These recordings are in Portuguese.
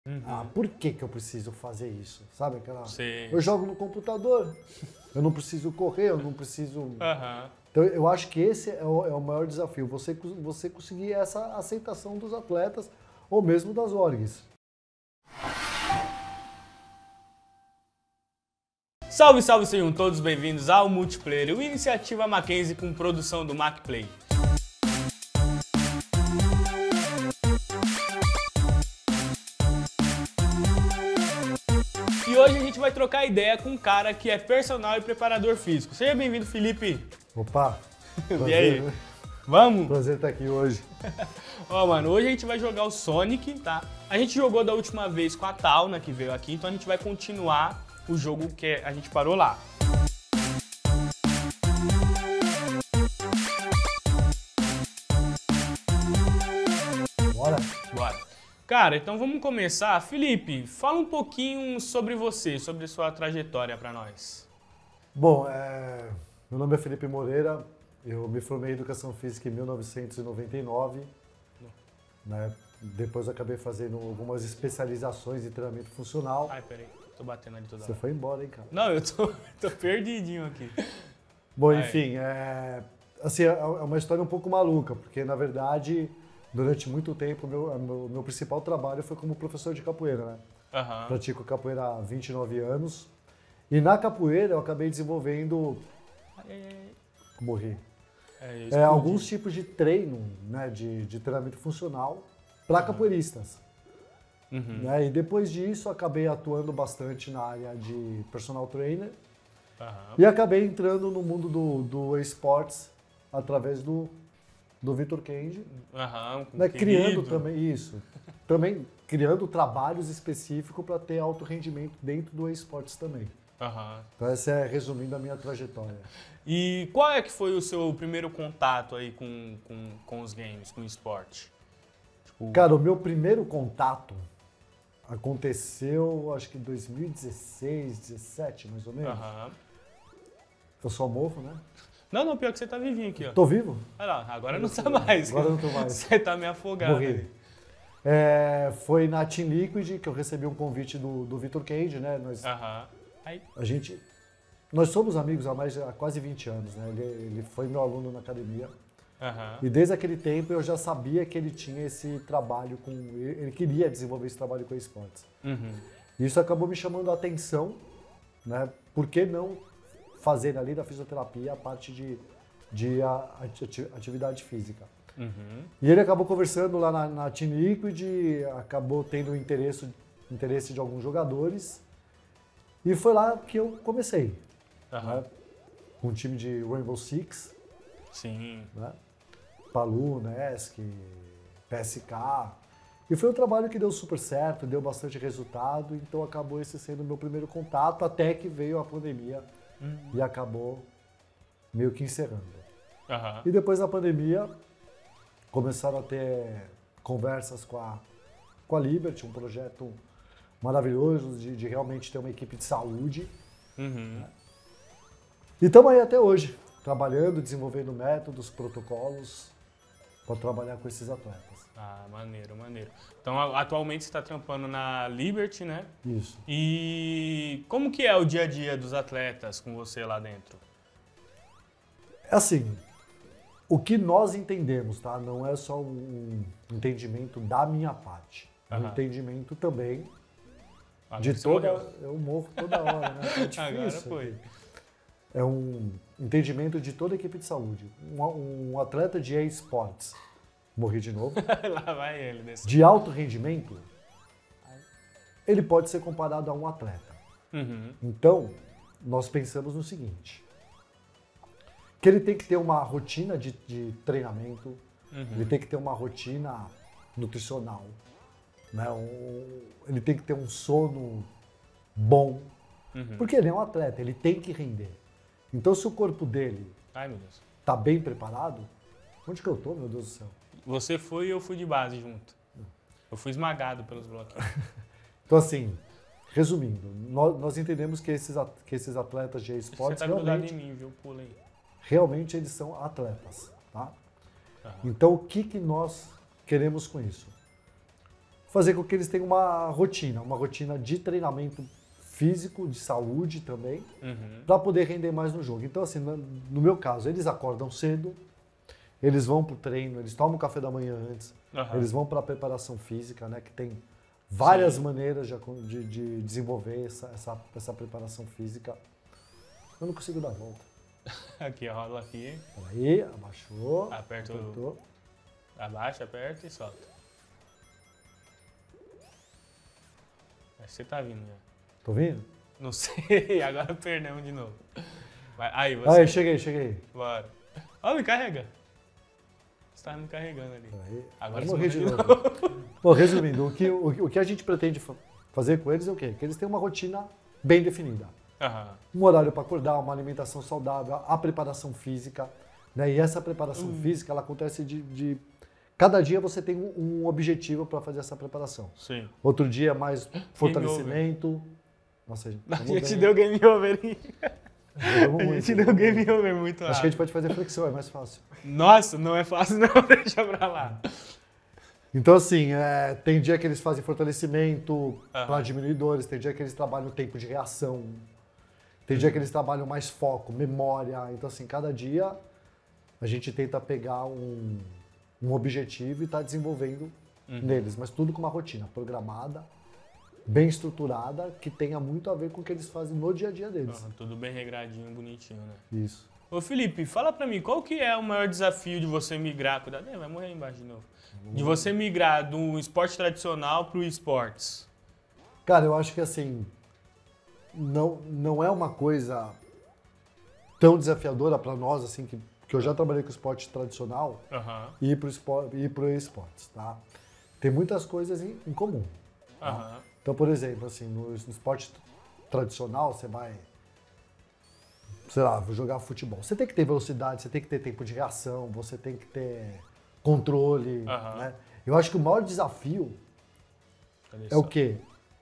Ah, por que que eu preciso fazer isso? Sabe aquela... Sim. Eu jogo no computador, eu não preciso correr, eu não preciso... Aham. Então, eu acho que esse é o maior desafio, você conseguir essa aceitação dos atletas ou mesmo das orgs. Salve, salve, sejam todos bem-vindos ao Multiplayer, o Iniciativa Mackenzie com produção do MacPlay. E hoje a gente vai trocar ideia com um cara que é personal e preparador físico. Seja bem-vindo, Felipe. Opa! E aí? Vamos? Prazer estar aqui hoje. Ó, mano, hoje a gente vai jogar o Sonic, tá? A gente jogou da última vez com a Tauna, que veio aqui, então a gente vai continuar o jogo que a gente parou lá. Bora? Bora. Cara, então vamos começar. Felipe, fala um pouquinho sobre você, sobre sua trajetória pra nós. Bom, meu nome é Felipe Moreira, eu me formei em Educação Física em 1999, né? Depois acabei fazendo algumas especializações em treinamento funcional. Ai, peraí, tô batendo ali toda Você hora. foi embora, hein, cara? Não, eu tô perdidinho aqui. Bom, Ai. enfim, assim, é uma história um pouco maluca, porque na verdade, durante muito tempo, meu principal trabalho foi como professor de capoeira, né? Aham. Pratico capoeira há 29 anos. E na capoeira eu acabei desenvolvendo, morri, Explodi. alguns tipos de treino, né, de treinamento funcional para capoeiristas. Uhum. Né? E depois disso acabei atuando bastante na área de personal trainer Aham. e acabei entrando no mundo do esportes através do Vitor Kendi, Aham, com né, o criando querido. também isso, também criando trabalhos específicos para ter alto rendimento dentro do esportes também. Aham. Então essa é resumindo a minha trajetória. E qual é que foi o seu primeiro contato aí com os games, com o esporte? Tipo, Cara, o meu primeiro contato aconteceu, acho que em 2016, 17, mais ou menos. aham. Eu só morro, né? Não, pior que você tá vivinho aqui, ó. Tô vivo? Olha lá, agora não tá mais. Agora não tô mais. Você tá me afogado Morri. aí. Foi na Team Liquid que eu recebi um convite do Vitor Kendi, né? Aham. Aí, Nós somos amigos há quase 20 anos, né? Ele foi meu aluno na academia. aham. E desde aquele tempo eu já sabia que ele tinha esse trabalho ele queria desenvolver esse trabalho com esportes. Uhum. Isso acabou me chamando a atenção, né? Por que não fazer ali da fisioterapia a parte de atividade física? Uhum. E ele acabou conversando lá na Team Liquid, acabou tendo interesse de alguns jogadores. E foi lá que eu comecei, Aham. né? Com um time de Rainbow Six, Sim. né? Palu, Nesk, PSK. E foi um trabalho que deu super certo, deu bastante resultado, então acabou esse sendo o meu primeiro contato, até que veio a pandemia e acabou meio que encerrando. Aham. E depois da pandemia, começaram a ter conversas com a Liberty, um projeto maravilhoso de realmente ter uma equipe de saúde. Uhum. E estamos aí até hoje, trabalhando, desenvolvendo métodos, protocolos para trabalhar com esses atletas. Ah, maneiro, maneiro. Então, atualmente você está trampando na Liberty, né? Isso. E como que é o dia a dia dos atletas com você lá dentro? Assim, o que nós entendemos, tá? Não é só um entendimento da minha parte. É um Aham. entendimento também Agora de você toda... morreu. Eu morro toda hora, né? É difícil. Agora foi. É um entendimento de toda a equipe de saúde. Um atleta de esportes, morri de novo, Lá vai ele nesse. de alto rendimento, ele pode ser comparado a um atleta. Uhum. Então, nós pensamos no seguinte, que ele tem que ter uma rotina de treinamento, ele tem que ter uma rotina nutricional, né? Ele tem que ter um sono bom, porque ele é um atleta, ele tem que render. Então, se o corpo dele Ai, meu Deus. está bem preparado, onde que eu tô, meu Deus do céu? Você foi e eu fui de base junto. Eu fui esmagado pelos bloquinhos. Então, assim, resumindo, nós entendemos que esses atletas de Você esportes tá grudado em mim, viu? Pula aí. realmente eles são atletas, tá? Aham. Então, o que nós queremos com isso? fazer com que eles tenham uma rotina de treinamento físico, de saúde também, para poder render mais no jogo. Então, assim, no meu caso, eles acordam cedo, eles vão pro treino, eles tomam café da manhã antes, eles vão para a preparação física, né, que tem várias maneiras de desenvolver essa preparação física. Eu não consigo dar a volta. Aqui, rola aqui. Aí, abaixou. Apertou. Abaixa, aperta e solta. Acho que você tá vindo já. Tô vindo? Não sei, agora perdemos de novo. Vai, aí, você. Aí, cheguei. Bora. Ó, me carrega. Você tá me carregando ali. Aí, agora morri de novo. Bom, resumindo, o que a gente pretende fazer com eles é o quê? Que eles tenham uma rotina bem definida. Um horário para acordar, uma alimentação saudável, a preparação física. Né? E essa preparação física, ela acontece de... Cada dia você tem um objetivo para fazer essa preparação. Sim. Outro dia mais fortalecimento. Nossa, a gente deu game over. A gente deu game over muito rápido. Acho que a gente pode fazer flexão, é mais fácil. Nossa, não é fácil não, deixa pra lá. Então, assim, tem dia que eles fazem fortalecimento para diminuir dores, tem dia que eles trabalham o tempo de reação, tem dia que eles trabalham mais foco, memória. Então, assim, cada dia a gente tenta pegar um objetivo e tá desenvolvendo neles, mas tudo com uma rotina programada, bem estruturada, que tenha muito a ver com o que eles fazem no dia a dia deles. Tudo bem regradinho, bonitinho, né? Isso. Ô Felipe, fala pra mim, qual que é o maior desafio de você migrar, cuidado, vai morrer aí embaixo de novo, de você migrar do esporte tradicional pro esportes? Cara, eu acho que assim, não é uma coisa tão desafiadora pra nós, assim, que eu já trabalhei com esporte tradicional e ir pro esportes, tá? Tem muitas coisas em comum. Tá? Então, por exemplo, assim, no esporte tradicional, você vai, sei lá, jogar futebol. Você tem que ter velocidade, você tem que ter tempo de reação, você tem que ter controle, né? Eu acho que o maior desafio é o quê?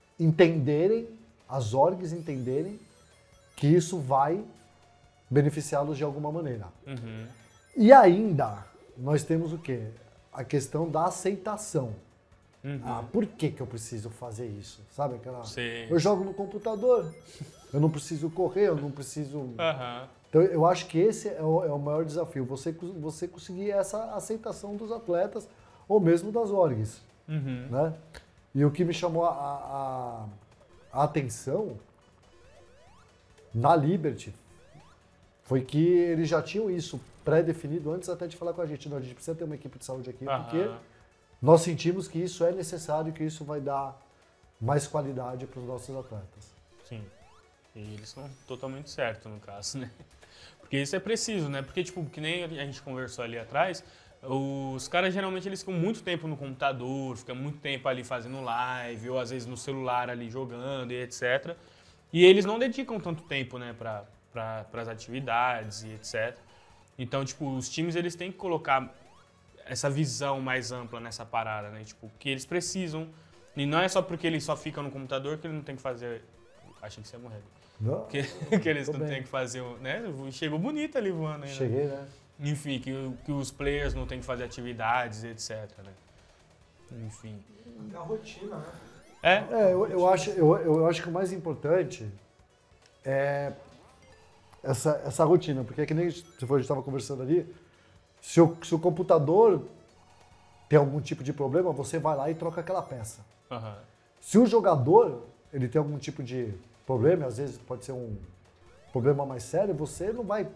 As orgs entenderem que isso vai beneficiá-los de alguma maneira. E ainda, nós temos o quê? A questão da aceitação. Por que eu preciso fazer isso? Sabe aquela... Eu jogo no computador, eu não preciso correr, eu não preciso... Então, eu acho que esse é o maior desafio, você conseguir essa aceitação dos atletas ou mesmo das orgs. Né? E o que me chamou a atenção na Liberty foi que eles já tinham isso pré-definido antes até de falar com a gente. Não, a gente precisa ter uma equipe de saúde aqui, porque nós sentimos que isso é necessário, que isso vai dar mais qualidade para os nossos atletas. Sim. E eles estão totalmente certos, no caso, né? Porque isso é preciso, né? Porque, tipo, que nem a gente conversou ali atrás, os caras geralmente eles ficam muito tempo no computador, ficam muito tempo ali fazendo live, ou às vezes no celular ali jogando e etc. E eles não dedicam tanto tempo, né, para as atividades e etc. Então, tipo, os times eles têm que colocar essa visão mais ampla nessa parada, né? Tipo, que eles precisam. E não é só porque ele só fica no computador que ele não tem que fazer... Achei que você ia morrer. Não, que eles não têm que fazer, né? Chegou bonito ali voando aí, Cheguei, né? Enfim, que os players não têm que fazer atividades, etc, né? Enfim. É a rotina, né? Eu acho que o mais importante é essa rotina, porque é que nem a gente estava conversando ali, se o computador tem algum tipo de problema, você vai lá e troca aquela peça. Se o jogador ele tem algum tipo de problema, às vezes pode ser um problema mais sério, você não vai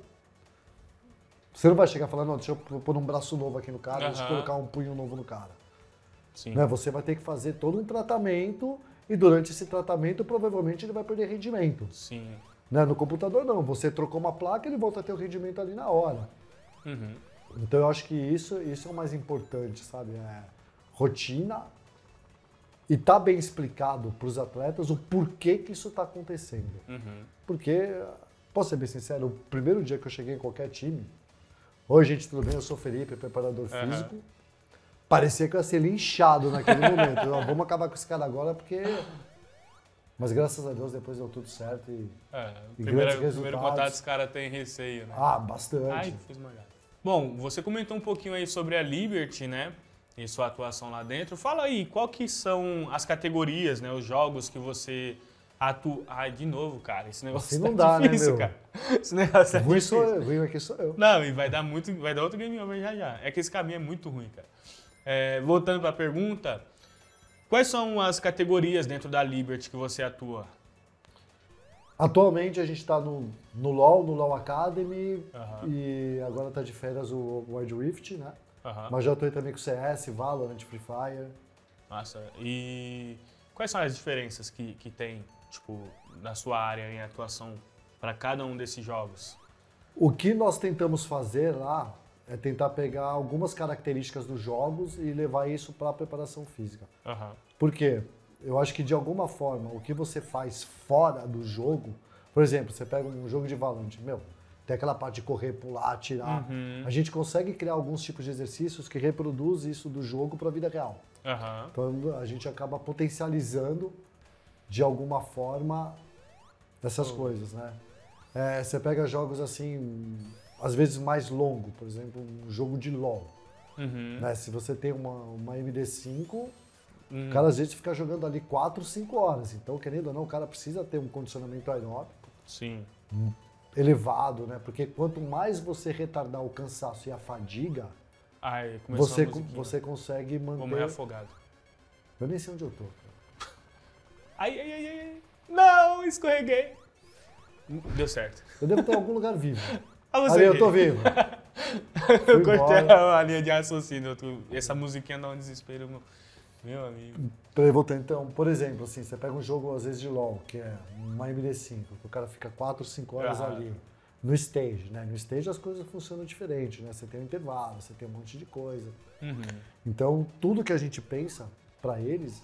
chegar e falar, não, deixa eu pôr um braço novo aqui no cara, deixa eu colocar um punho novo no cara. Sim. Né? Você vai ter que fazer todo um tratamento e durante esse tratamento provavelmente ele vai perder rendimento. Sim. Né? No computador não, você trocou uma placa, ele volta a ter o rendimento ali na hora. Então eu acho que isso é o mais importante, sabe? Rotina e tá bem explicado para os atletas o porquê que isso está acontecendo. Porque, posso ser bem sincero, o primeiro dia que eu cheguei em qualquer time, oi gente, tudo bem? Eu sou o Felipe, preparador físico. Parecia que eu ia ser linchado naquele momento. Vamos acabar com esse cara agora porque... Mas graças a Deus depois deu tudo certo e grandes resultados. Primeiro contato os caras têm receio, né? Ah, bastante. Ai, fiz uma gata. Bom, você comentou um pouquinho aí sobre a Liberty, né? e sua atuação lá dentro. Fala aí, qual que são as categorias, né, os jogos que você atua... Ai, de novo, cara, esse negócio Assim não dá, difícil, né, meu? cara. Esse negócio tá Ruim difícil. sou eu, ruim aqui sou eu. Não, e vai dar outro game over já já. É que esse caminho é muito ruim, cara. Voltando pra pergunta, quais são as categorias dentro da Liberty que você atua? Atualmente a gente está no LoL Academy, Aham. e agora está de férias o Wild Rift, né? Aham. Mas já estou também com CS, Valorant, Free Fire. Massa. E quais são as diferenças que tem, tipo, na sua área em atuação para cada um desses jogos? O que nós tentamos fazer lá é tentar pegar algumas características dos jogos e levar isso para a preparação física. Aham. Por quê? Eu acho que de alguma forma o que você faz fora do jogo, por exemplo, você pega um jogo de Valorant, meu, tem aquela parte de correr, pular, atirar. A gente consegue criar alguns tipos de exercícios que reproduzem isso do jogo para a vida real. Aham. Então a gente acaba potencializando de alguma forma essas coisas, né? Você pega jogos assim, às vezes mais longo, por exemplo, um jogo de LoL. Né? Se você tem uma MD5, o cara às vezes fica jogando ali 4, 5 horas. Então, querendo ou não, o cara precisa ter um condicionamento aeróbico Sim. elevado, né? Porque quanto mais você retardar o cansaço e a fadiga, Ai, começou você, a musiquinha. você consegue Vou morrer manter... afogado. Eu nem sei onde eu tô, cara. Ai, ai, ai, ai. Não, escorreguei. Deu certo. Eu devo estar em algum lugar vivo. Ah, você Ali, eu aqui. tô vivo. Eu Fui cortei embora. a linha de raciocínio. Essa musiquinha dá um desespero, meu amigo. Peraí, voltando. Então, por exemplo, assim, você pega um jogo, às vezes, de LoL, que é uma MD5, que o cara fica 4, 5 horas Aham. ali. No stage, né? No stage as coisas funcionam diferente, né? Você tem um intervalo, você tem um monte de coisa. Então, tudo que a gente pensa para eles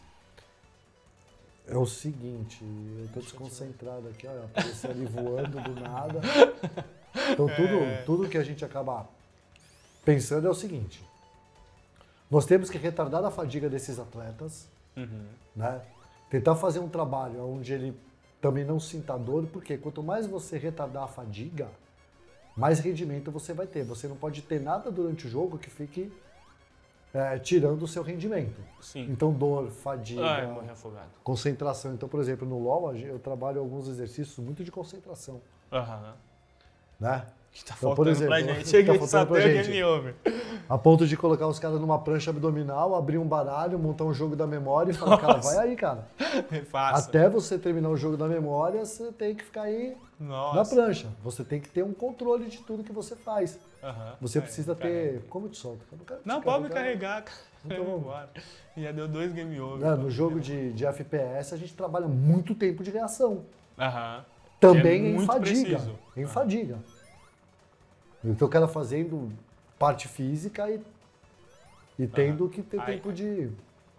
é o seguinte, eu tô desconcentrado aqui, olha, apareceu ali voando do nada. Então, tudo que a gente acaba pensando é o seguinte, nós temos que retardar a fadiga desses atletas, né? Tentar fazer um trabalho onde ele também não sinta dor, porque quanto mais você retardar a fadiga, mais rendimento você vai ter. Você não pode ter nada durante o jogo que fique tirando o seu rendimento. Sim. Então, dor, fadiga, Ai, morri afogado. concentração. Então, por exemplo, no LoL, eu trabalho alguns exercícios muito de concentração, Aham. né? Que tá Então, faltando pra gente. Cheguei tá só faltando pra até o gente. game over. A ponto de colocar os caras numa prancha abdominal, abrir um baralho, montar um jogo da memória e falar, cara, vai aí, cara. Faça. Até você terminar o jogo da memória, você tem que ficar aí na Nossa. prancha. Você tem que ter um controle de tudo que você faz. Aham. Você precisa ter... carrega. Como eu te solto? Não, pode me carregar, cara. Então vamos. Embora. Já deu 2 game over. Né, no jogo de FPS, a gente trabalha muito tempo de reação. Aham. Também É em muito fadiga. preciso. Em fadiga. Então o cara fazendo parte física e tendo que ter Ai, tempo de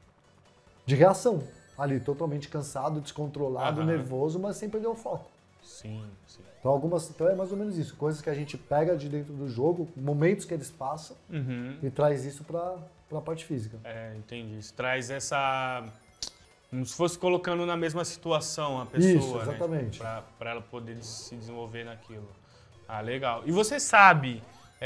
reação. Ali, totalmente cansado, descontrolado, nervoso, mas sem perder o foco. Sim, sim. Então é mais ou menos isso. Coisas que a gente pega de dentro do jogo, momentos que eles passam e traz isso para a parte física. Entendi. Isso traz essa... Como se fosse colocando na mesma situação a pessoa, Isso, exatamente. Né? Para ela poder se desenvolver naquilo. Ah, legal. E você sabe...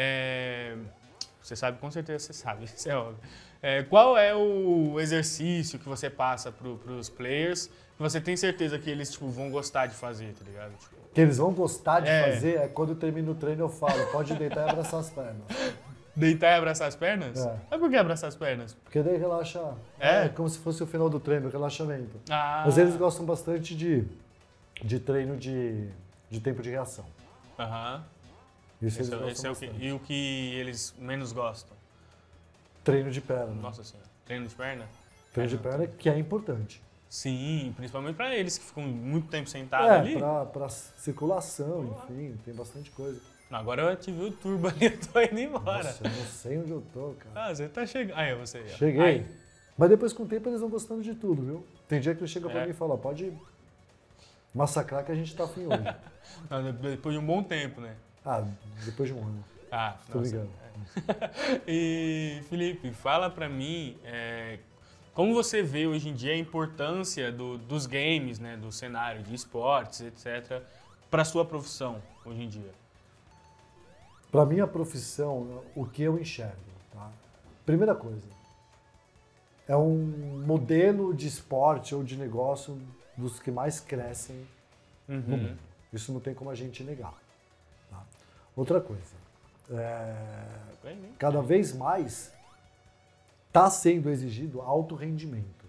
Você sabe, com certeza você sabe, isso é óbvio. Qual é o exercício que você passa para os players que você tem certeza que eles tipo, vão gostar de fazer, tá ligado? Tipo, Que eles vão gostar de fazer é quando eu termino o treino eu falo, pode deitar e abraçar as pernas. deitar e abraçar as pernas? É. Mas por que abraçar as pernas? Porque daí relaxa, É? é como se fosse o final do treino, relaxamento. Ah. Mas eles gostam bastante de treino de tempo de reação. Aham. Isso eles Esse gostam é o que, bastante. e o que eles menos gostam? Treino de perna. Nossa senhora. Treino de perna? Treino de perna que é importante. Sim, principalmente pra eles que ficam muito tempo sentados ali. Pra circulação, enfim, tem bastante coisa. Agora eu ativei o turbo ali, eu tô indo embora. Nossa, eu não sei onde eu tô, cara. Ah, você tá chegando. Aí, você. Cheguei. Aí. Mas depois com o tempo eles vão gostando de tudo, viu? Tem dia que eles chegam pra É. mim e falam, pode massacrar que a gente tá afim hoje. Não, depois de um bom tempo, né? Ah, depois de um ano. Ah, Tô nossa. ligando. E, Felipe, fala pra mim como você vê hoje em dia a importância dos games, né, do cenário de esportes, etc., pra sua profissão hoje em dia. Para minha profissão, o que eu enxergo, tá? Primeira coisa, é um modelo de esporte ou de negócio dos que mais crescem no mundo. Isso não tem como a gente negar. Tá? Outra coisa, cada vez mais está sendo exigido alto rendimento.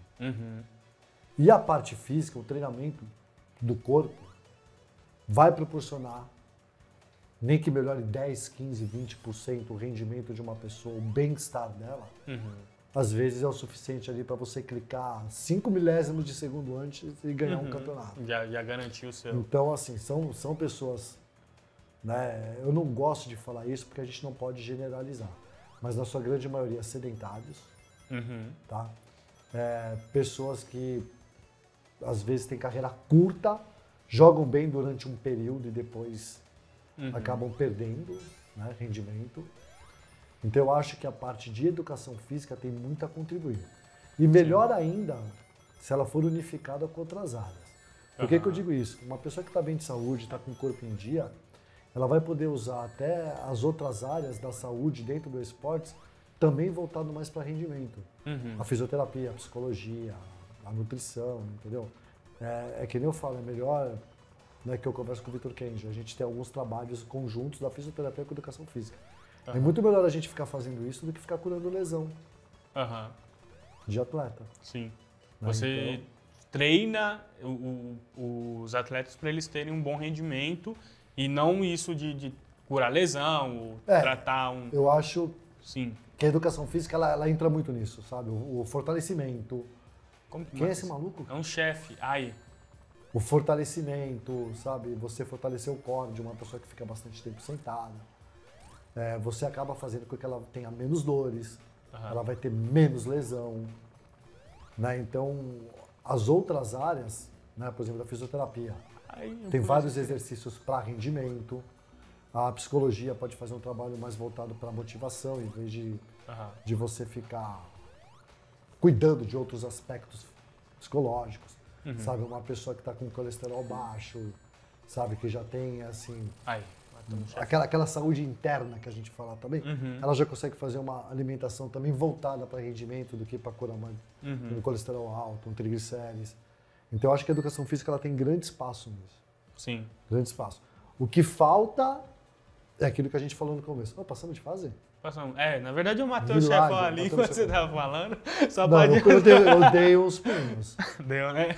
E a parte física, o treinamento do corpo, vai proporcionar, nem que melhore 10, 15, 20% o rendimento de uma pessoa, o bem-estar dela, às vezes é o suficiente ali para você clicar 5 milésimos de segundo antes e ganhar um campeonato. Já garantiu o seu. Então, assim, são pessoas, né, eu não gosto de falar isso porque a gente não pode generalizar, mas na sua grande maioria sedentários, tá? Pessoas que às vezes têm carreira curta, jogam bem durante um período e depois acabam perdendo, né, rendimento. Então eu acho que a parte de educação física tem muito a contribuir. E melhor ainda se ela for unificada com outras áreas. Por que eu digo isso? Uma pessoa que está bem de saúde, está com o corpo em dia, ela vai poder usar até as outras áreas da saúde dentro do esporte também voltado mais para rendimento. A fisioterapia, a psicologia, a nutrição, entendeu? É que nem eu falo, é melhor, né, que eu converso com o Vitor Kenji, a gente tem alguns trabalhos conjuntos da fisioterapia com a educação física. É muito melhor a gente ficar fazendo isso do que ficar curando lesão de atleta. Sim. Né? Você Então, treina os atletas para eles terem um bom rendimento e não isso de curar lesão, ou tratar um... Eu acho Sim. que a educação física, ela entra muito nisso, sabe? O fortalecimento. Quem é esse maluco? É um chefe. Ai. O fortalecimento, sabe? Você fortalecer o core de uma pessoa que fica bastante tempo sentada. Você acaba fazendo com que ela tenha menos dores, ela vai ter menos lesão. Né? Então, as outras áreas, né, por exemplo, da fisioterapia, tem vários exercícios para rendimento. A psicologia pode fazer um trabalho mais voltado para motivação, em vez de você ficar cuidando de outros aspectos psicológicos. Sabe, uma pessoa que está com colesterol baixo, sabe, que já tem, assim, aquela saúde interna que a gente fala também, ela já consegue fazer uma alimentação também voltada para rendimento do que para curar um colesterol alto, um triglicérides. Então, eu acho que a educação física ela tem grande espaço nisso. Sim. Grande espaço. O que falta é aquilo que a gente falou no começo. Passamos de fase? Passamos. Na verdade o Matheus chefão ali, quando você estava falando, só não, pode... eu dei uns pulinhos. Deu, né?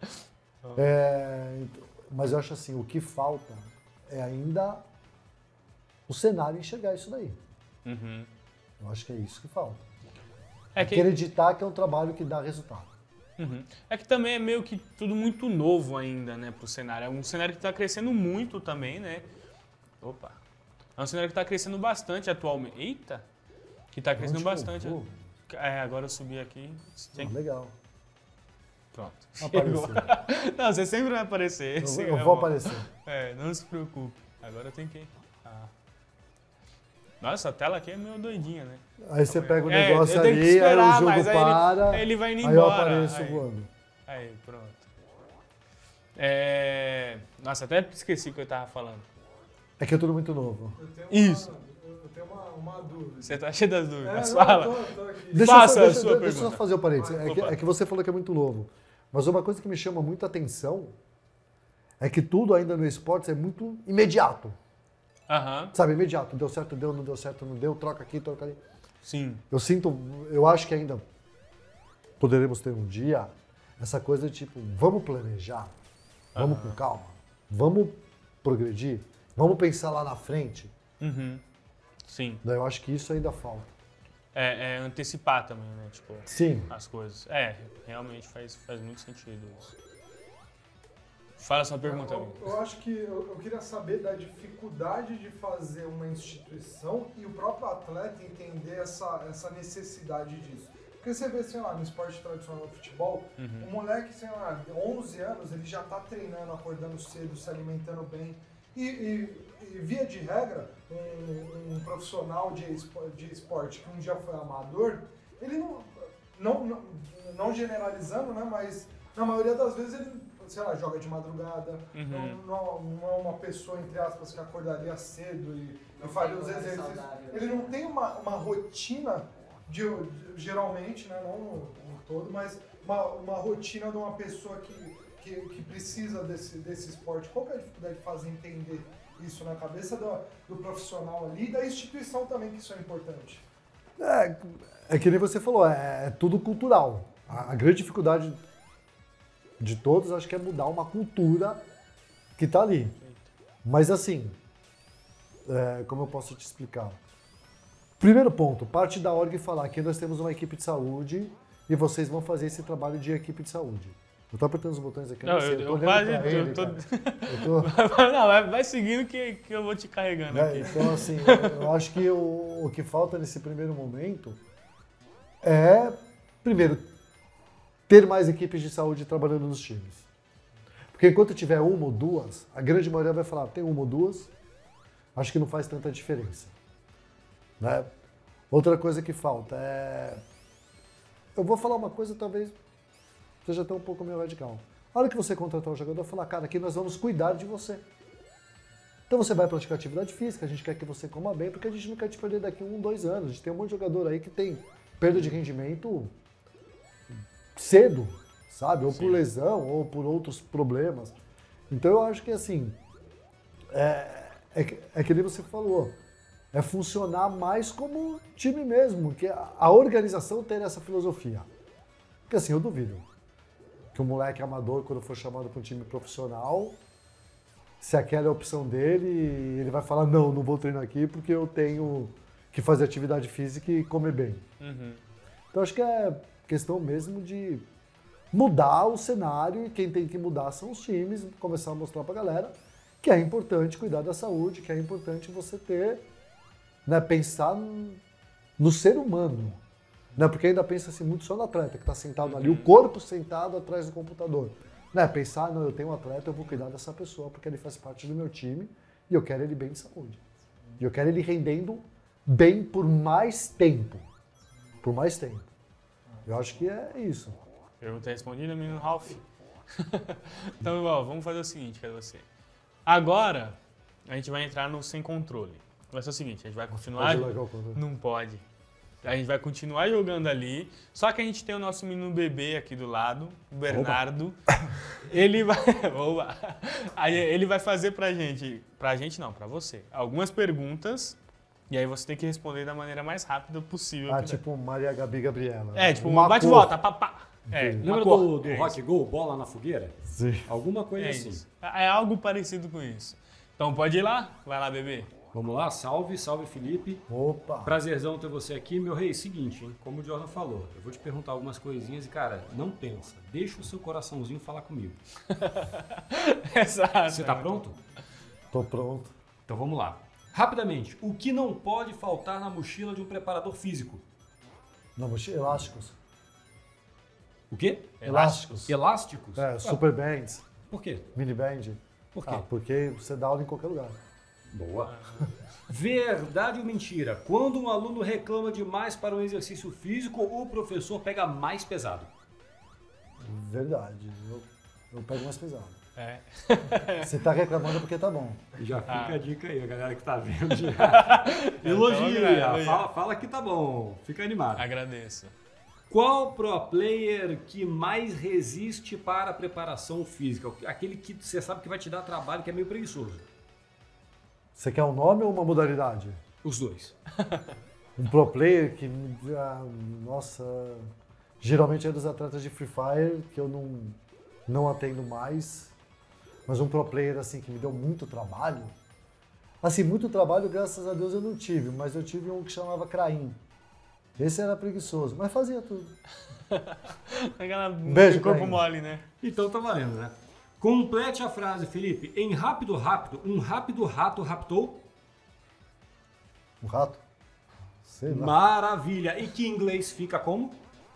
Mas eu acho assim, o que falta é ainda o cenário enxergar isso daí. Eu acho que é isso que falta. Acreditar que é um trabalho que dá resultado. É que também é meio que tudo muito novo ainda, né, pro cenário. É um cenário que está crescendo muito também, né? Opa! É um cenário que está crescendo bastante atualmente. Eita! Que está crescendo bastante. Agora eu subi aqui. Legal. Pronto. Apareceu. Não, você sempre vai aparecer. Eu vou aparecer. Não se preocupe. Agora eu tenho que... Nossa, a tela aqui é meio doidinha, né? Aí você pega o negócio ali, esperar, aí o jogo para, aí ele vai indo aí embora. Eu apareço voando. Aí, pronto. Nossa, até esqueci o que eu tava falando. É que é tudo muito novo. Eu tenho uma dúvida. Você tá cheio das dúvidas, fala. Tô aqui. Faça a sua Deixa eu pergunta. só fazer o parênteses. É que você falou que é muito novo. Mas uma coisa que me chama muito a atenção é que tudo ainda no esporte é muito imediato. Sabe, imediato. Deu certo, deu, não deu certo, não deu, troca aqui, troca ali. Sim. Eu acho que ainda poderemos ter um dia essa coisa de tipo, vamos planejar, vamos com calma, vamos progredir, vamos pensar lá na frente. Sim. Eu acho que isso ainda falta. Antecipar também, né? Tipo, sim. As coisas. Realmente faz muito sentido isso. Fala a sua pergunta, amigo. Eu acho que eu queria saber da dificuldade de fazer uma instituição e o próprio atleta entender essa necessidade disso. Porque você vê, sei lá, no esporte tradicional do futebol, um moleque, sei lá, 11 anos, ele já tá treinando, acordando cedo, se alimentando bem. E via de regra, um profissional de esporte que um dia foi amador, ele não generalizando, né, mas na maioria das vezes ele, sei lá, joga de madrugada, não é uma pessoa, entre aspas, que acordaria cedo e faria os exercícios. Ele não tem uma rotina geralmente, né, não no todo, mas uma rotina de uma pessoa que precisa desse esporte? Qual que é a dificuldade de fazer entender isso na cabeça do profissional ali e da instituição também, que isso é importante? É que nem você falou, é tudo cultural. A grande dificuldade de todos, acho que é mudar uma cultura que está ali. Mas assim, como eu posso te explicar? Primeiro ponto, parte da org falar que nós temos uma equipe de saúde e vocês vão fazer esse trabalho de equipe de saúde. Eu tô apertando os botões aqui. Não, eu quase... Não, vai seguindo que eu vou te carregando aqui. Então, assim, eu acho que o que falta nesse primeiro momento é, primeiro, ter mais equipes de saúde trabalhando nos times. Porque enquanto tiver uma ou duas, a grande maioria vai falar, tem uma ou duas, acho que não faz tanta diferença. Né? Outra coisa que falta é... Eu vou falar uma coisa, talvez seja até um pouco meio radical. A hora que você contratar um jogador, falar, cara, aqui nós vamos cuidar de você. Então você vai praticar atividade física, a gente quer que você coma bem, porque a gente não quer te perder daqui 1, 2 anos. A gente tem um monte de jogador aí que tem perda de rendimento cedo, sabe? Ou por lesão, ou por outros problemas. Então eu acho que assim, é que nem você falou, é funcionar mais como time mesmo, que a organização ter essa filosofia. Porque assim, eu duvido que um moleque amador, quando for chamado para um time profissional, se aquela é a opção dele, ele vai falar, não vou treinar aqui porque eu tenho que fazer atividade física e comer bem. Uhum. Então acho que é questão mesmo de mudar o cenário e quem tem que mudar são os times, começar a mostrar pra galera que é importante cuidar da saúde, que é importante você ter, né, pensar no ser humano. Né, porque ainda pensa assim, muito só no atleta que está sentado ali, o corpo sentado atrás do computador. Né, pensar, não, eu tenho um atleta, eu vou cuidar dessa pessoa porque ele faz parte do meu time e eu quero ele bem de saúde. E eu quero ele rendendo bem por mais tempo. Por mais tempo. Eu acho que é isso. Pergunta respondida, menino Ralph. Então, ó, vamos fazer o seguinte, quero você. Agora, a gente vai entrar no sem controle. Vai ser o seguinte, a gente vai continuar... Não pode. A gente vai continuar jogando ali, só que a gente tem o nosso menino bebê aqui do lado, o Bernardo. Oba. Ele vai... Ele vai fazer pra gente não, pra você, algumas perguntas. E aí você tem que responder da maneira mais rápida possível. Tipo Maria Gabi Gabriela. Tipo, bate-volta, papá. Lembra do Rock Go, bola na fogueira? Sim. Alguma coisa assim. Isso. É algo parecido com isso. Então pode ir lá? Vai lá, bebê. Vamos lá, salve Felipe. Opa! Prazerzão ter você aqui. Meu rei, seguinte, hein? Como o Jordan falou, eu vou te perguntar algumas coisinhas e, cara, não pensa. Deixa o seu coraçãozinho falar comigo. Exato. Você tá pronto? Tô pronto. Então vamos lá. Rapidamente, o que não pode faltar na mochila de um preparador físico? Na mochila, elásticos. O quê? Elásticos. Elásticos? Super bands. Por quê? Mini band. Por quê? Porque você dá aula em qualquer lugar. Boa. Verdade ou mentira? Quando um aluno reclama demais para um exercício físico, o professor pega mais pesado? Verdade. Eu pego mais pesado. É. Você tá reclamando porque tá bom. Já fica a dica aí, a galera que tá vendo já. Elogia, fala que tá bom. Fica animado. Agradeço. Qual pro player que mais resiste para a preparação física? Aquele que você sabe que vai te dar trabalho, que é meio preguiçoso. Você quer um nome ou uma modalidade? Os dois. Um pro player que... nossa... Geralmente é dos atletas de Free Fire, que eu não atendo mais. Mas um pro player assim, que me deu muito trabalho. Assim, muito trabalho, graças a Deus, eu não tive. Mas eu tive um que chamava Craim. Esse era preguiçoso, mas fazia tudo. Aquela beijo, corpo Craim. mole, né? Então tá valendo, né? Complete a frase, Felipe. Em rápido, um rápido rato raptou? Um rato? Sei lá. Maravilha. E que em inglês fica como?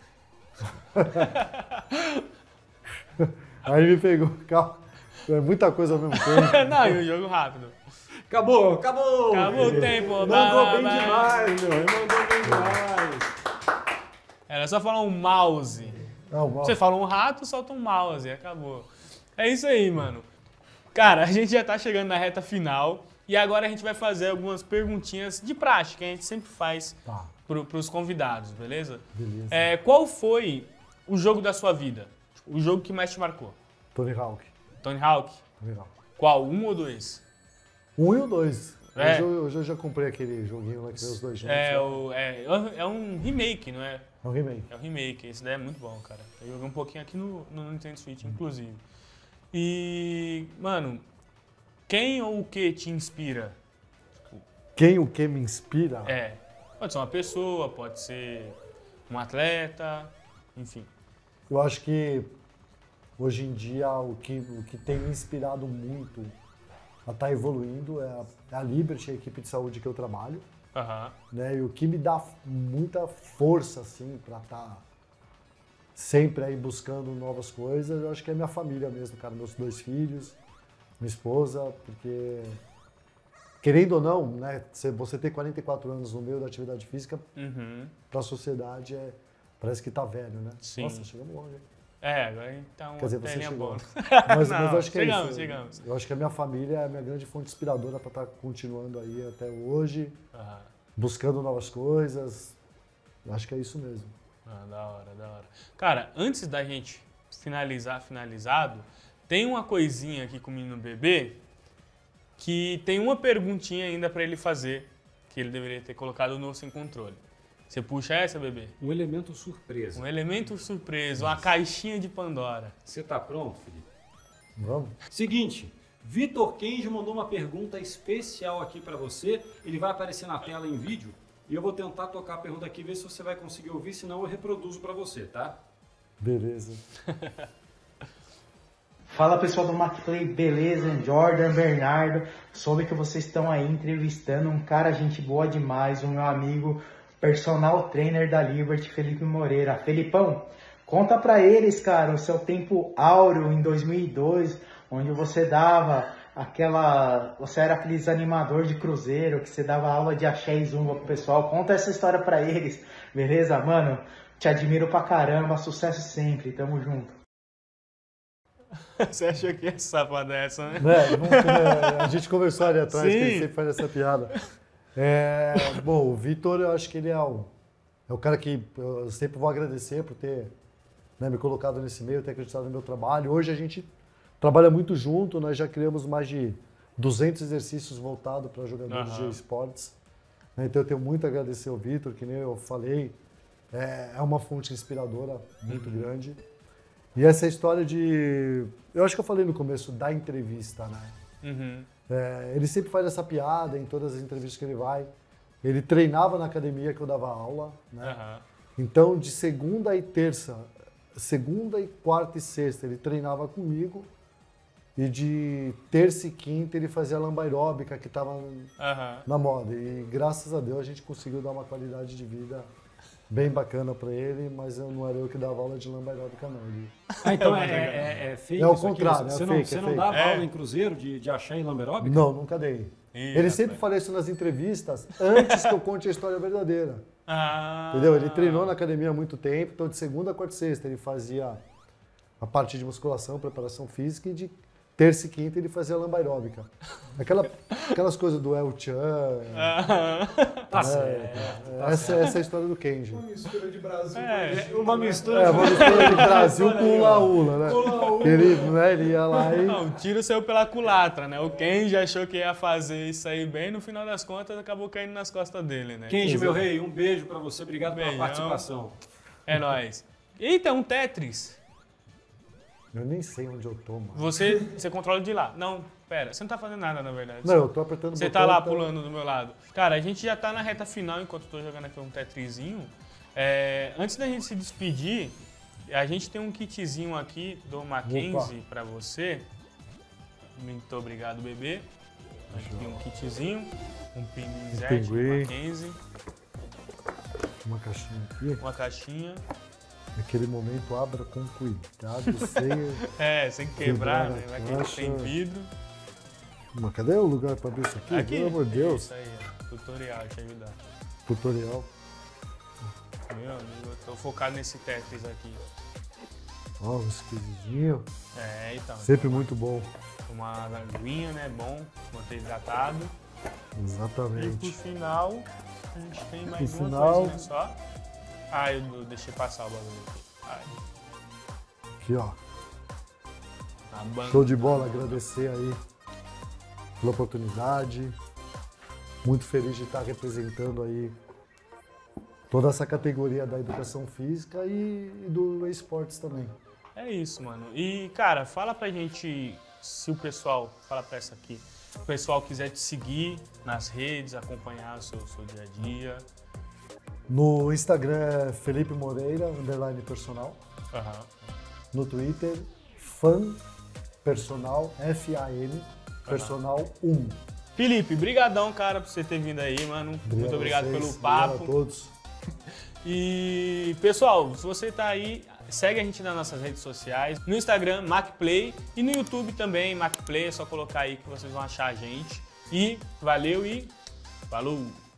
Aí me pegou. Calma. É muita coisa ao mesmo tempo. Não, e o jogo rápido. Acabou. Acabou o tempo. Mandou bem demais, meu. Mandou bem demais. Era só falar um mouse. Não, Você fala um rato, solta um mouse e acabou. É isso aí, mano. Cara, a gente já tá chegando na reta final e agora a gente vai fazer algumas perguntinhas de prática que a gente sempre faz pros convidados, beleza? Beleza. Qual foi o jogo da sua vida? O jogo que mais te marcou? Tony Hawk. Tony Hawk? Tony Hawk. Qual? 1 ou 2? 1 e o 2. É. Hoje eu já comprei aquele joguinho lá que veio os dois juntos. É um remake, não é? É um remake. É um remake, esse daí é muito bom, cara. Eu joguei um pouquinho aqui no Nintendo Switch, inclusive. E, mano, quem ou o que te inspira? Quem o que me inspira? Pode ser uma pessoa, pode ser um atleta, enfim. Eu acho que hoje em dia o que tem me inspirado muito a estar evoluindo é a Liberty, a equipe de saúde que eu trabalho. Né? E o que me dá muita força assim, para estar sempre aí buscando novas coisas, eu acho que é minha família mesmo, cara. Meus 2 filhos, minha esposa, porque querendo ou não, né, você ter 44 anos no meio da atividade física, para a sociedade parece que tá velho, né? Sim. Nossa, chegamos longe. Agora então Quer dizer, você telinha chegou. boa. Mas Não, eu acho que chegamos. Eu acho que a minha família é a minha grande fonte inspiradora para estar continuando aí até hoje, buscando novas coisas. Eu acho que é isso mesmo. Da hora. Cara, antes da gente finalizado, tem uma coisinha aqui com o menino bebê que tem uma perguntinha ainda para ele fazer, que ele deveria ter colocado no Sem Controle. Você puxa essa, bebê? Um elemento surpresa. Um elemento surpresa, uma caixinha de Pandora. Você tá pronto, Felipe? Vamos? Seguinte, Vitor Kenji mandou uma pergunta especial aqui para você. Ele vai aparecer na tela em vídeo e eu vou tentar tocar a pergunta aqui, ver se você vai conseguir ouvir, senão eu reproduzo para você, tá? Beleza. Fala pessoal do McPlay, beleza? Jordan, Bernardo, soube que vocês estão aí entrevistando um cara, gente boa demais, o meu amigo personal trainer da Liberty, Felipe Moreira. Felipão, conta pra eles, cara, o seu tempo áureo em 2002, onde você você era aquele animador de cruzeiro, que você dava aula de axé e zumba pro pessoal. Conta essa história pra eles, beleza? Mano, te admiro pra caramba, sucesso sempre, tamo junto. Você achou que ia safar dessa, né? A gente conversou ali atrás, que ele sempre faz essa piada. Bom, o Vitor, eu acho que ele é o cara que eu sempre vou agradecer por ter, né, me colocado nesse meio, ter acreditado no meu trabalho. Hoje a gente trabalha muito junto, nós já criamos mais de 200 exercícios voltados para jogadores de esportes. Então eu tenho muito a agradecer ao Vitor, que nem eu falei, é uma fonte inspiradora muito grande. E essa história eu acho que eu falei no começo da entrevista, né? Ele sempre faz essa piada em todas as entrevistas que ele vai. Ele treinava na academia que eu dava aula, né? Então, de segunda e quarta e sexta, ele treinava comigo. E de terça e quinta, ele fazia lamba aeróbica, que estava na moda. E graças a Deus, a gente conseguiu dar uma qualidade de vida bem bacana para ele, mas não era eu que dava aula de lamba aeróbica, não. Então é fake. É o isso aqui? contrário, Você não dava aula em cruzeiro de axé e lamba aeróbica? Não, nunca dei. Ele sempre fala isso nas entrevistas, antes que eu conte a história verdadeira. Entendeu? Ele treinou na academia há muito tempo, então de segunda, quarta e sexta ele fazia a parte de musculação, preparação física, e de terça e quinta ele fazia lamba aeróbica. Aquelas coisas do El Chan. Tá certo. Essa é a história do Kenji. Uma mistura de Brasil. Uma mistura Uma mistura de Brasil com hula-hula, né? Ele ia lá e... Não, o tiro saiu pela culatra, né? O Kenji achou que ia fazer isso aí bem, no final das contas acabou caindo nas costas dele, né? Kenji, meu rei, um beijo pra você, obrigado pela participação. É nóis. Eita, um Tetris. Eu nem sei onde eu tô, mano. Você controla de lá. Não, pera, você não tá fazendo nada, na verdade. Não, eu tô apertando o Você botão. tá lá pulando do meu lado. Cara, a gente já tá na reta final, enquanto eu tô jogando aqui um Tetrisinho. Antes da gente se despedir, a gente tem um kitzinho aqui do Mackenzie pra você. Muito obrigado, bebê. Aqui um kitzinho, um pinguinzete do Mackenzie. Uma caixinha aqui. Uma caixinha. Naquele momento, abra com cuidado, sem quebrar, né? Vai que tem vidro. Mas cadê o lugar pra abrir isso aqui? Aqui. Pelo amor de Deus. Isso aí, ó. Tutorial, te ajudar. Tutorial. Meu amigo, eu tô focado nesse Tetris aqui. Ó, um esquisinho. Então. Sempre muito bom. Uma aguinha, né? Bom, manter hidratado. Exatamente. E por final, A gente tem mais No uma final- coisinha só. Ah, eu deixei passar o bagulho aqui. Ai, Aqui, ó. a banca. Show de bola, agradecer aí pela oportunidade. Muito feliz de estar representando aí toda essa categoria da educação física e do esportes também. É isso, mano. E, cara, fala pra gente se o pessoal, fala pra essa aqui, se o pessoal quiser te seguir nas redes, acompanhar o seu dia a dia. No Instagram é Felipe Moreira, _personal. Aham. No Twitter, fan personal, FAN, personal 1. Felipe, brigadão, cara, por você ter vindo aí, mano. Muito obrigado a vocês, pelo papo. Obrigado a todos. E, pessoal, se você tá aí, segue a gente nas nossas redes sociais. No Instagram, MacPlay. E no YouTube também, MacPlay. É só colocar aí que vocês vão achar a gente. E valeu e falou!